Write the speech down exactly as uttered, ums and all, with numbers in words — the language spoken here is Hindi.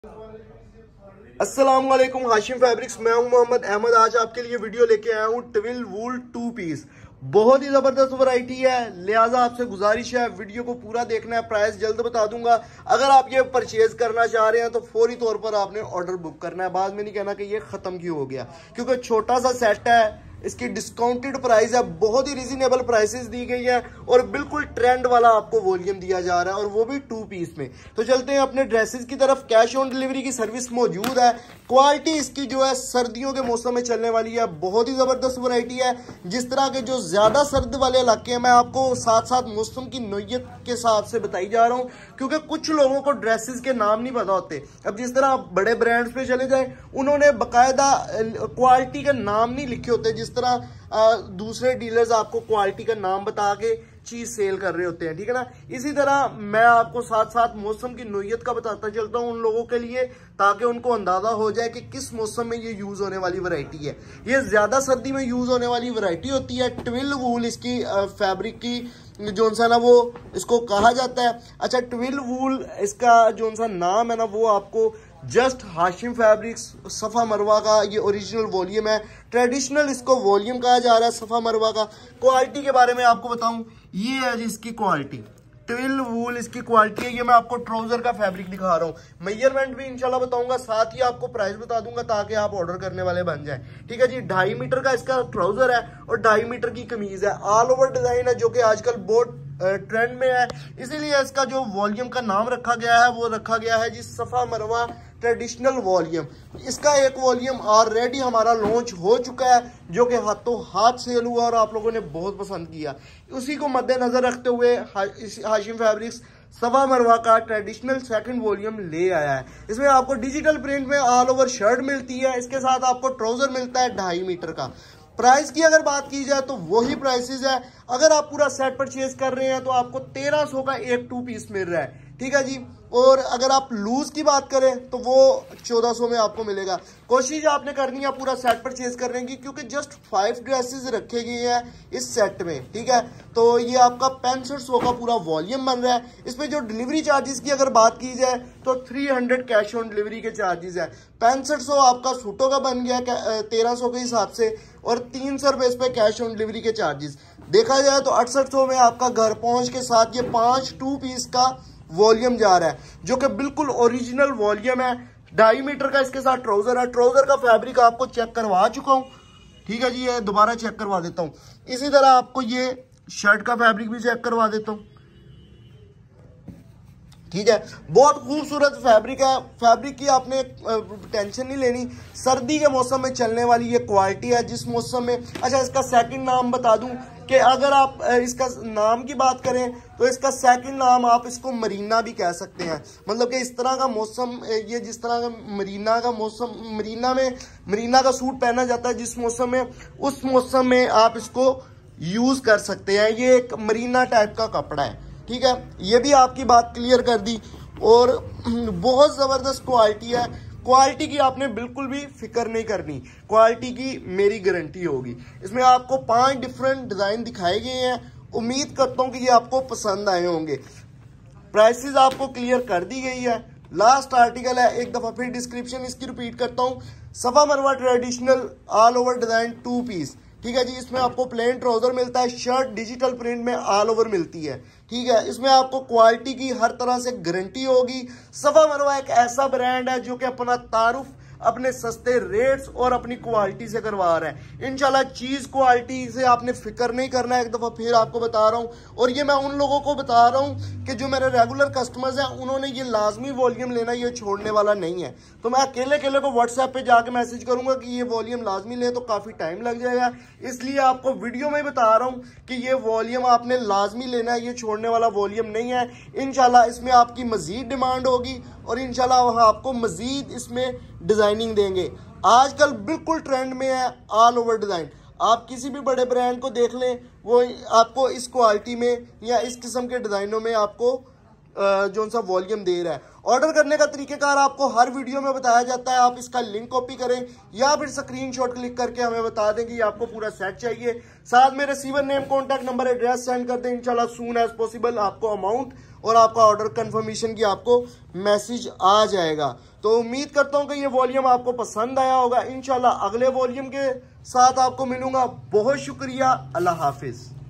अस्सलाम वालेकुम, हाशिम फैब्रिक्स। मैं हूं मोहम्मद अहमद। आज आपके लिए वीडियो लेके आया हूं ट्विल वूल टू पीस। बहुत ही जबरदस्त वैरायटी है, लिहाजा आपसे गुजारिश है वीडियो को पूरा देखना है। प्राइस जल्द बता दूंगा। अगर आप ये परचेज करना चाह रहे हैं तो फौरी तौर पर आपने ऑर्डर बुक करना है। बाद में नहीं कहना कि ये खत्म क्यों हो गया, क्योंकि छोटा सा सेट है, इसकी डिस्काउंटेड प्राइस है, बहुत ही रीजनेबल प्राइसेस दी गई है और बिल्कुल ट्रेंड वाला आपको वॉल्यूम दिया जा रहा है, और वो भी टू पीस में। तो चलते हैं अपने ड्रेसेस की तरफ। कैश ऑन डिलीवरी की सर्विस मौजूद है। क्वालिटी इसकी जो है सर्दियों के मौसम में चलने वाली है, बहुत ही जबरदस्त वैरायटी है। जिस तरह के जो ज्यादा सर्द वाले इलाके हैं, मैं आपको साथ साथ मौसम की नोयत के हिसाब से बताई जा रहा हूँ, क्योंकि कुछ लोगों को ड्रेसेस के नाम नहीं पता होते। अब जिस तरह आप बड़े ब्रांड्स पे चले जाए, उन्होंने बाकायदा क्वालिटी का नाम नहीं लिखे होते। जिस तरह आ, दूसरे डीलर्स आपको क्वालिटी का नाम बता के चीज सेल कर रहे होते हैं, ठीक है ना। इसी तरह मैं आपको साथ साथ मौसम की नोयत का बताता चलता हूं उन लोगों के लिए, ताकि उनको अंदाजा हो जाए कि किस मौसम में ये यूज होने वाली वैरायटी है। ये ज्यादा सर्दी में यूज होने वाली वैरायटी होती है। ट्विल वूल इसकी फैब्रिक की जो सा ना वो इसको कहा जाता है। अच्छा, ट्विल वूल इसका जो सा नाम है ना, वो आपको जस्ट हाशिम फैब्रिक्स सफा मरवा का ये ओरिजिनल वॉल्यूम है। ट्रेडिशनल इसको वॉल्यूम कहा जा रहा है सफा मरवा का। क्वालिटी के बारे में आपको बताऊं, ये है जी इसकी क्वालिटी। ट्विल वूल इसकी क्वालिटी है। ये मैं आपको ट्राउजर का फैब्रिक दिखा रहा हूँ। मेजरमेंट भी इंशाल्लाह बताऊंगा, साथ ही आपको प्राइस बता दूंगा ताकि आप ऑर्डर करने वाले बन जाए। ठीक है जी, ढाई मीटर का इसका ट्राउजर है और ढाई मीटर की कमीज है। ऑल ओवर डिजाइन है, जो कि आजकल बहुत ट्रेंड में है, इसीलिए इसका जो वॉल्यूम का नाम रखा गया है वो रखा गया है जी सफा मरवा ट्रेडिशनल वॉल्यूम। इसका एक वॉल्यूम ऑलरेडी हमारा लॉन्च हो चुका है, जो कि हाथों हाथ सेल हुआ और आप लोगों ने बहुत पसंद किया। उसी को मद्देनजर रखते हुए हाशिम फैब्रिक्स सवा मरवा का ट्रेडिशनल सेकंड वॉल्यूम ले आया है। इसमें आपको डिजिटल प्रिंट में ऑल ओवर शर्ट मिलती है, इसके साथ आपको ट्राउजर मिलता है ढाई मीटर का। प्राइस की अगर बात की जाए तो वही प्राइसेस है। अगर आप पूरा सेट परचेज कर रहे हैं तो आपको तेरह सौ का एक टू पीस मिल रहा है, ठीक है जी। और अगर आप लूज की बात करें तो वो चौदह सौ में आपको मिलेगा। कोशिश आपने करनी है पूरा सेट परचेज करने की, क्योंकि जस्ट फाइव ड्रेसेस रखे गए हैं इस सेट में, ठीक है। तो ये आपका पैंसठ सौ का पूरा वॉल्यूम बन रहा है। इसमें जो डिलीवरी चार्जेस की अगर बात की जाए तो three hundred cash on delivery के चार्जेस है। पैंसठ सौ आपका सूटों का बन गया तेरह सौ के हिसाब से, और तीन सौ रुपए इस पे कैश ऑन डिलीवरी के चार्जेस। देखा जाए तो अड़सठ सौ में आपका घर पहुंच के साथ ये पांच टू पीस का वॉल्यूम जा रहा है, जो कि बिल्कुल ओरिजिनल वॉल्यूम है। ढाई मीटर का इसके साथ ट्राउजर है। ट्राउजर का फैब्रिक आपको चेक करवा चुका हूं, ठीक है जी। ये दोबारा चेक करवा देता हूं। इसी तरह आपको ये शर्ट का फैब्रिक भी चेक करवा देता हूं, ठीक है। बहुत खूबसूरत फैब्रिक है। फैब्रिक की आपने टेंशन नहीं लेनी, सर्दी के मौसम में चलने वाली ये क्वालिटी है। जिस मौसम में, अच्छा इसका सेकंड नाम बता दूं कि अगर आप इसका नाम की बात करें तो इसका सेकंड नाम आप इसको मरीना भी कह सकते हैं। मतलब कि इस तरह का मौसम, ये जिस तरह का मरीना का मौसम, मरीना में मरीना का सूट पहना जाता है जिस मौसम में, उस मौसम में आप इसको यूज कर सकते हैं। ये एक मरीना टाइप का कपड़ा है, ठीक है। ये भी आपकी बात क्लियर कर दी। और बहुत जबरदस्त क्वालिटी है। क्वालिटी की आपने बिल्कुल भी फिक्र नहीं करनी, क्वालिटी की मेरी गारंटी होगी। इसमें आपको पांच डिफरेंट डिजाइन दिखाए गए हैं। उम्मीद करता हूं कि ये आपको पसंद आए होंगे। प्राइसेस आपको क्लियर कर दी गई है। लास्ट आर्टिकल है, एक दफा फिर डिस्क्रिप्शन इसकी रिपीट करता हूं। Safa Marwa traditional all over design two piece, ठीक है जी। इसमें आपको प्लेन ट्राउजर मिलता है, शर्ट डिजिटल प्रिंट में ऑल ओवर मिलती है, ठीक है। इसमें आपको क्वालिटी की हर तरह से गारंटी होगी। सफा मरवा एक ऐसा ब्रांड है जो कि अपना तारुफ अपने सस्ते रेट्स और अपनी क्वालिटी से करवा रहा है। इंशाल्लाह चीज क्वालिटी से आपने फिक्र नहीं करना है, एक दफा फिर आपको बता रहा हूं। और ये मैं उन लोगों को बता रहा हूं कि जो मेरे रेगुलर कस्टमर्स हैं, उन्होंने ये लाजमी वॉल्यूम लेना, ये छोड़ने वाला नहीं है। तो मैं अकेले अकेले को व्हाट्सएप पे जाके मैसेज करूंगा कि ये वॉल्यूम लाजमी ले, तो काफी टाइम लग जाएगा। इसलिए आपको वीडियो में बता रहा हूं कि ये वॉल्यूम आपने लाजमी लेना है, ये छोड़ने वाला वॉल्यूम नहीं है। इंशाल्लाह इसमें आपकी मजीद डिमांड होगी और इंशाल्लाह वहां आपको मजीद इसमें डिजाइनिंग देंगे। आजकल बिल्कुल ट्रेंड में है ऑल ओवर डिजाइन। आप किसी भी बड़े ब्रांड को देख लें, वो आपको इस क्वालिटी में या इस किस्म के डिजाइनों में आपको जो सा वॉल्यूम दे रहा है। ऑर्डर करने का तरीकेकार आपको हर वीडियो में बताया जाता है। आप इसका लिंक कॉपी करें या फिर स्क्रीनशॉट क्लिक करके हमें बता दें कि आपको पूरा सेट चाहिए। साथ में receiver name, contact number, address send कर दें। इंशाल्लाह सून एज पॉसिबल आपको अमाउंट और आपका ऑर्डर कंफर्मेशन की आपको मैसेज आ जाएगा। तो उम्मीद करता हूं कि ये वॉल्यूम आपको पसंद आया होगा। इंशाल्लाह अगले वॉल्यूम के साथ आपको मिलूंगा। बहुत शुक्रिया, अल्लाह हाफिज।